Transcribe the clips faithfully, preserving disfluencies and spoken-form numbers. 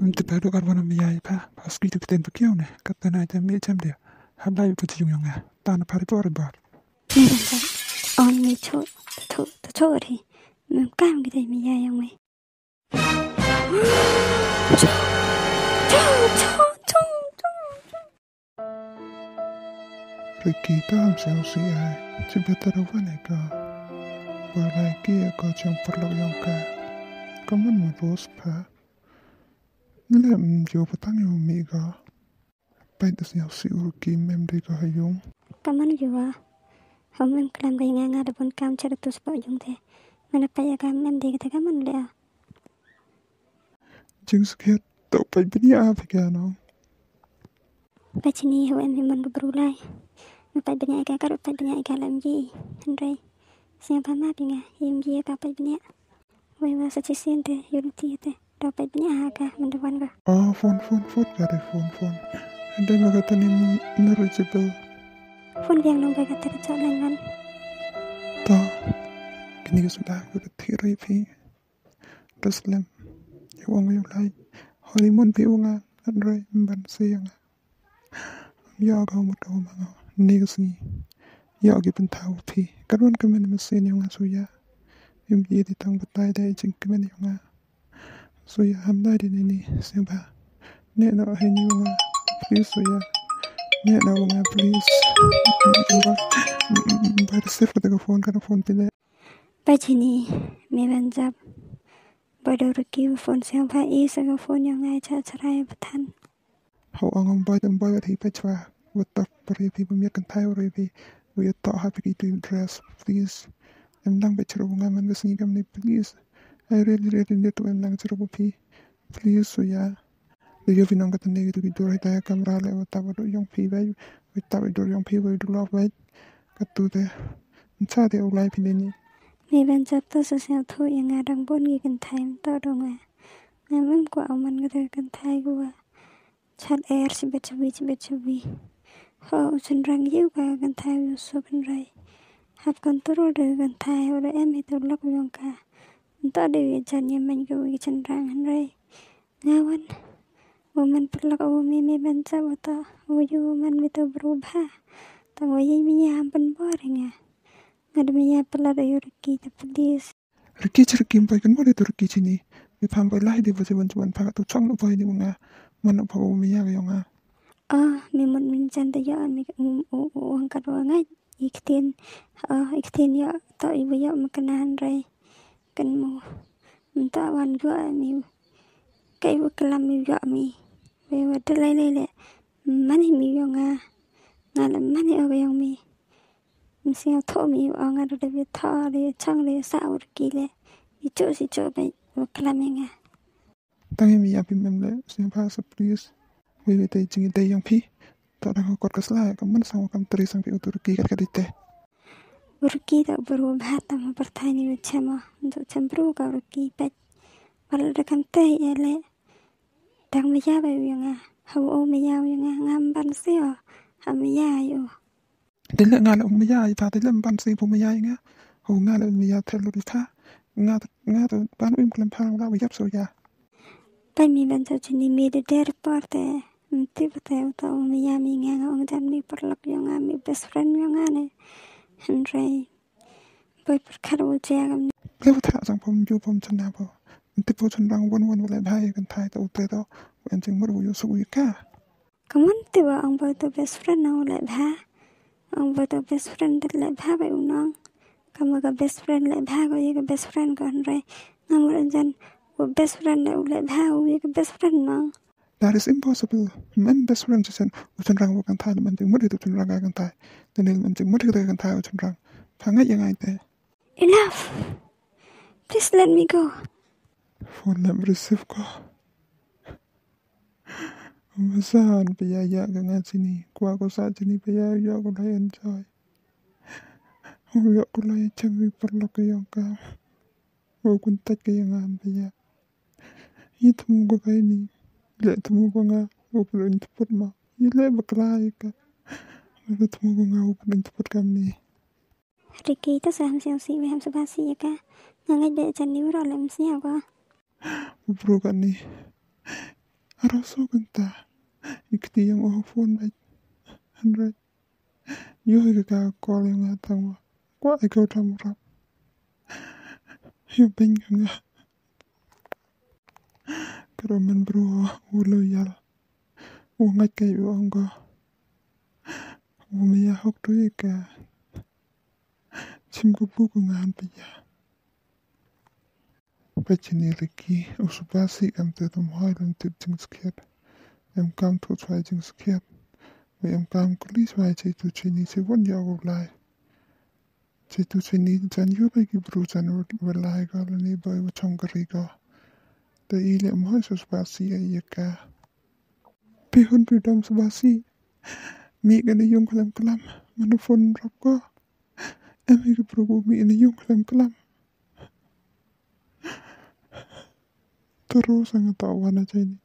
Untuk baru karbono miyai pa pas gitu kita bekiau ne kata na jam jam dia hablai itu jung yang ya tanah pari bor bor Miranda on me cho to to chori mem kam gide mi ya yang me cho cho cho cho Ricky tam se usi ai cibetara wane ka bolai kia ko jang perlu yang ka kaman mo bos pa nila mjo patang yo mi ka pai das yang si urki mem de ka hayung kaman jua hom mem klam ga nga nga da bon kam chara tus pa jung te mana pa ya kam mem de ka kaman le jing sket tau pai bini apa ka no pa chini ho em mon brulai ma pa benya ka ka pa benya ka lam ji andre siapa ma pinga yim ji ka pa benya wai wa sa chi sente yurti te dapat benya ka mendewan ka oh phone phone phone ka de phone phone ande ma kata ni knowledgeable phone biang nong ka ka cha lan ta kini ka sudah ko theory phi taslam yung yung lai honeymoon pi unga andre ban siang ya ga mo to ma nigas ni ya gi pen tau pi karon ka men mesin yung suya yum yi di tang batai dai jing ka men yung suya ham dai di ni sim ba ne no he ni yung please suya ne no nga please ba de sef ka phone ka phone pi le pa chini me ban jap bodo reki phone siang pa i sa ka phone yang ngai cha charai pathan how ang ba dam ba thi pa chwa what the pari pi mi kan thai ore pi we ta ha pi to dress please em lang be chro nga man gas ni kam ni please I really really need to em lang chro pi please so ya de yo finang ka tan ni to do ta camera le ta ba do yong pi ba we ta ba do yong pi we do love ba ka tu de cha de ulai pi ni me ban jap to sa siang tho yang nga dang bon gi kan thai to do nga ngam em ko au man ga kan thai go chat air si bet bi bet bi ho chen rang yu ka kan thai so kan rai hap control de kan thai ore em hi to lok yong ka to de jan ye man go gi chen rang han rai ngawan woman pelak o mi me ban jap to o yu man mi to berubah tang o ye mi ya ban boring ya ngad mi ya pelak yo reki ta please riki chir kim pa kan mo de to riki chini mi pham ba lai de ba se ban chuan pha to chang no pa ni nga man no pha o mi ya ga yong a ah mi mon min chan ta ya mi o o ang ka ro ngai ikten ah ikten ya to i ba ya ma kanan rai kan mo ta wan go mi kai wa kalam mi ya mi we wa de lai lai le mani mi yo nga nga la mani o ga yong mi mi sia tho mi o nga de be tha le chang le sa ur ki le i cho si cho ba wa kalam nga tang mi ya pi mem le sim pha sa please we we te jing te yong pi ta ra ko ka sla ka man sa kam tri sang pi utur ki ka ka dite urki ta berubah ta ma pertani chama untuk cembru ka urki pet wal da kan te ele dang mi ya ba yang ha o mi ya yang ngam ban se o ha mi ya yo de le nga le mi ya i pa de lem ban si pu mi ya nga ho nga le mi ya te lu di tha nga nga to ban im klem pha la yap so ya pa mi ban sa chini mi de der parte ti pa ta ta o mi ya mi nga ong jan mi perlak yang mi best friend yang ne Andre boy per karo ja gam le tha sang pom ju pom chan na bo ti pu chan rang won won le bhai kan thai to te to en jing mo yu su yu ka kaman ti wa ang boy to best friend na le bha ang boy to best friend de le bha ba unang kama ga best friend le bha go ye ga best friend ko Andre ngamur jan wo best friend le bha wo ye ga best friend na that is impossible men best friend chen chan rang wo kan thai man jing mo de chan rang kan thai de ne man jing mo de kan thai chan rang pha nga yang ai te enough please let me go phone number receive ko masan pe ya ya ga nga sini kwa ko sa sini pe ya ya ko lai enjoy ho ya ko lai chang wi par lo ko yang ka ho kun ta ke yang an pe ya yi tu ko kai ni le tu ko nga ho pro ni tu ma yi le ba klai ka le tu ko nga ho pro ni tu kam ni Ricky ta sam siang si we ham sa ba si ka ngai de chan ni ro lem si ya ko pro kan ni Araso ganta ikti yang oh phone baik Andre yo ga call yang atang kwa ikaw tamurap yo beng nga pero man bro ulo yal ungai kay ongo umiya hokto ika chimgo buku ngan piya Pachini Riki usubasi am tetum hoilen tip jing skiat em kam tu chwai jing skiat me em kam kuli chwai chai tu chini se won ya go lai chai tu chini jan yo bai ki bru jan wa lai ga ni bai wa chong gari ga te ile em hoi usubasi ai ya ka pi hun pi dam subasi mi ga ni yung kalam kalam manufon rap ko em ki bru mi ni yung kalam kalam terus ang tawa na chay ni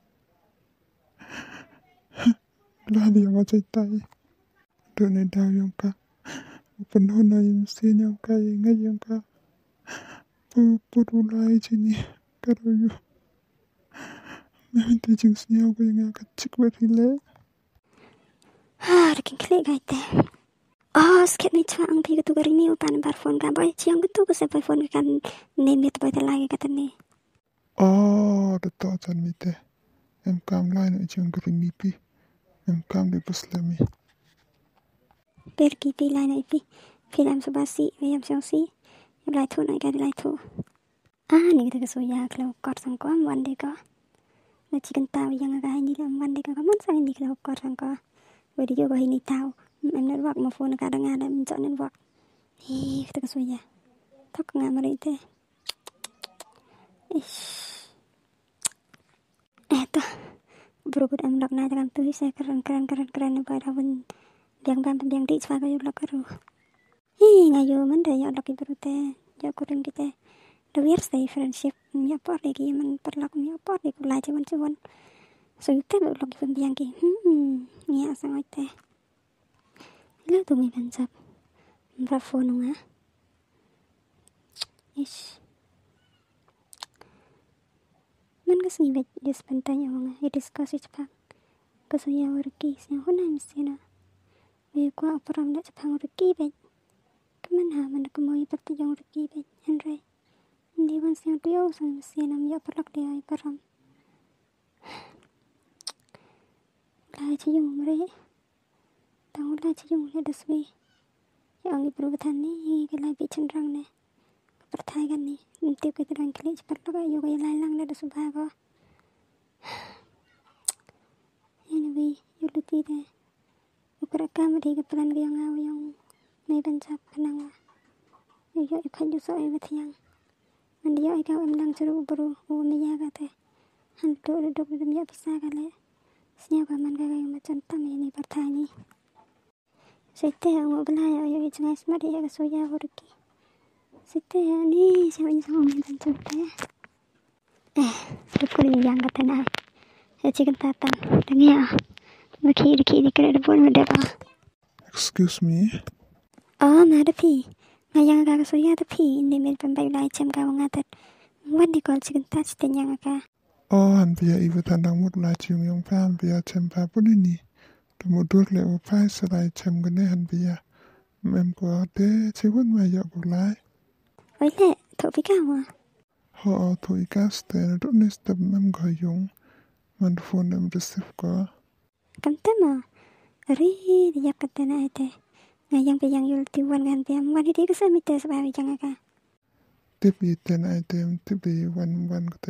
lali ang chay tay doon ay daw yung ka panahon na yung sin yung ka ngayon ka pupurulay chay ni karo yung namin tayo jing siya ko yung kachik ba rile Ah, riking klik gaite. Oh, skip ni chwa ang pigo tu gari mi upan bar phone ka boy chiang tu ko sa phone kan name it boy ta lagi kata ni. oh the thoughts on me te em kam line ay jing gari mi pi em kam di puslami Pergi pi lai nai pi. Film subasi, ayam siang si. Lai tu nai ka lai tu. Ah, ni kita kesuya kalau kor sang ko am wande ka. Na chicken taw yang aga ni am wande ka kaman sang ni kalau kor sang ko. Video ko ini taw. Em network mo phone ka danga da minta network. Hi, kita kesuya. Tok nga mari te. Ish. Eh to. Berukut am lok na dalam tu saya keren keren keren keren pada pun biang bam biang di swa ka yo lok karu. Hi, ngayo man da yo lok ibu te. Yo kurang kita. The weird stay friendship. Ya por lagi man perlak ya por lagi kulai cuman cuman. So you tell lok ibu biang ki. Hmm, ya sang oite. Lo tu mi bansap. Mbra phone nga. Ish. Man kas ni bet dis pantanya nga. I-discuss Jepang. Kasuya warki siya huna misina. May kwa aparam na Jepang warki bet. Kaman ha man kumoy pati yung warki bet. Henry. Hindi man siya tiyaw sa misina. May aparak diya ay param. Lai chi yung mare. Tang lai chi yung le daswi. Yang ibrubatan ni kalai bichan rang ne. Perthai kan ni. Nanti kita rang kali cepat loga yo kaya lai lang le dasubha ko. Anyway, yo luti de. Ukra kam ri ka plan ga yang aw yang may bansap kanang. Yo yo ikhan yo so ay batiyang. Andi yo ikaw am lang churu buru o miya ka te. Han do do do do miya pisa ka le. Sinya ka man ka yung macam tam ini perthai ni. Sete ang belaya yo ichngai smart ya ka soya horki. Sete ni siya ni sa may bansap te. Eh, dukuri yang kata na. Ya chicken tatang. Tengah. Makiri kiri kira pun ada ba. excuse me Oh, ada pi. Ngayang ka kasuya ta pi. Hindi may pambay lai chem ka ngatat. Wandi call chicken touch tenyang ka. oh han biya ibu tandang mut la chiung yung pa han biya chem pa pun ini tumudur le o pa salai chem gane han biya mem ko de chiwon ma ya go lai Oi le, thọ pi ka wa. ho to ikas te do ne step mem go yung man phone em receive ko Kam tema. Ari dia kata na ite. Ngayang pi yang yul tiwan kan pi am wani di ka sa mite sa bawi jang ka. tip i ten item tip i one one ko te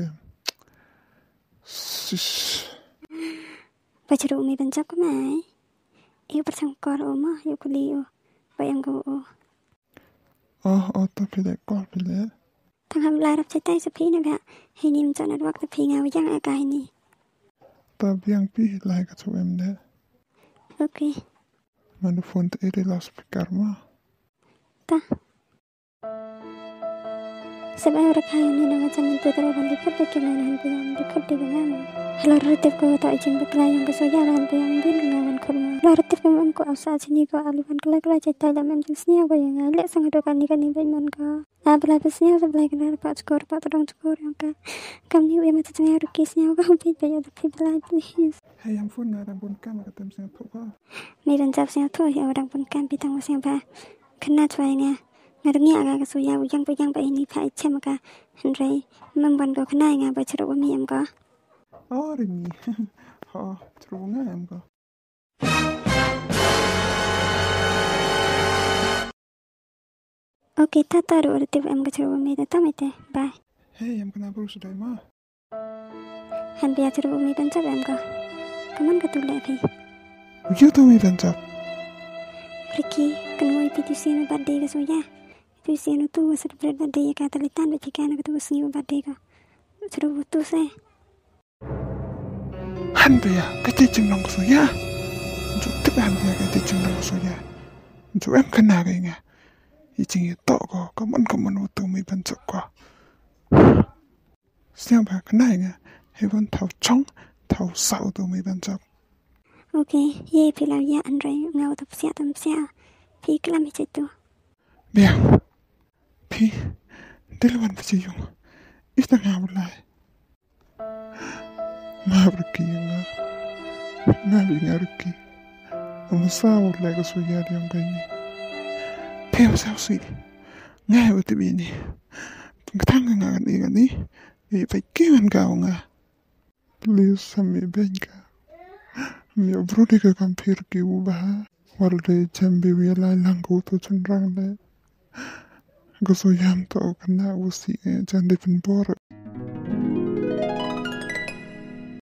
shish Pacharu mi bansap ka mai. Iyo persang kor o ma yo kuli o. Bayang go o. oh oh to pile call pile Thằng hầm lai rap chetai sa pi na ga. Hinim cha na wak ta pi nga wajang ka ni. ta biang pi lai ka chu em de Okay. man phone te ere la speaker ma Ta. Sebab rekai ni nama zaman tu terlalu lipat berkenaan hanpian lipat dengan Hello relatif ko tak ijin berkelayang ke soya lan piang bin ngawan kurma. Hello relatif ko mam ko asa sini ko alivan kelak kelak cetai lam jenisnya ko yang alek sangat dokan ni kan ni bin man ko. Ah belah besnya sebelah kena pak skor pak todong skor yang ka. Kam ni we mata tengah rukisnya ko hampi bayar tapi belah please. Hey yang pun orang pun kan kata mesti tu ko. Ni dan jap siang tu ya orang pun kan pitang mesti ba. Kena cuainya. Ngarni aga ka soya yang puyang ba ini pa ichem ka. Hendrai memban ko kena nga ba ceruk mi am ko. Oh rini. Ha terus ngam ko. Oke tata ru relatif am ka ceruk mi ta mete. Bye. Hey yang kena baru sudah mah. Han biar ceruk mi dan am ko. Kaman ka tu lagi. Ujiu tu mi pencap. Ricky kan mau itu sini birthday ka soya. Itu sini tu celebrate birthday ka talitan ba chikan ka tu sini birthday ka. Ceruk tu se. Han bia cái tê chừng nong so ya. Chú tức han bia cái tê chừng nong so ya. Chú em kena cái nghe. Ý chừng to ko có món có món tu mi pencap ko. Siang ba kena nghe. Hay vẫn thầu chong thầu sau tu mi pencap. Ok, ye pilau ya Andre ngau tập sia tập sia. Pi kelam itu. Biang. Pi. Dilawan peci yung. Ista ngau lai. Ma pergi nga. Nga bi nga pergi. Ang sawo lai ko so ya yang kayaknya. Pi ang sawo sui. Nga yo tibi ni. Pagkatanga nga kan ikan ni. Ay paikiman ka nga. Please sami benka. Mi brudi ka kampir ki ubah walde jambi wala langku to chunrang le goso yam to kana usi jande pin bor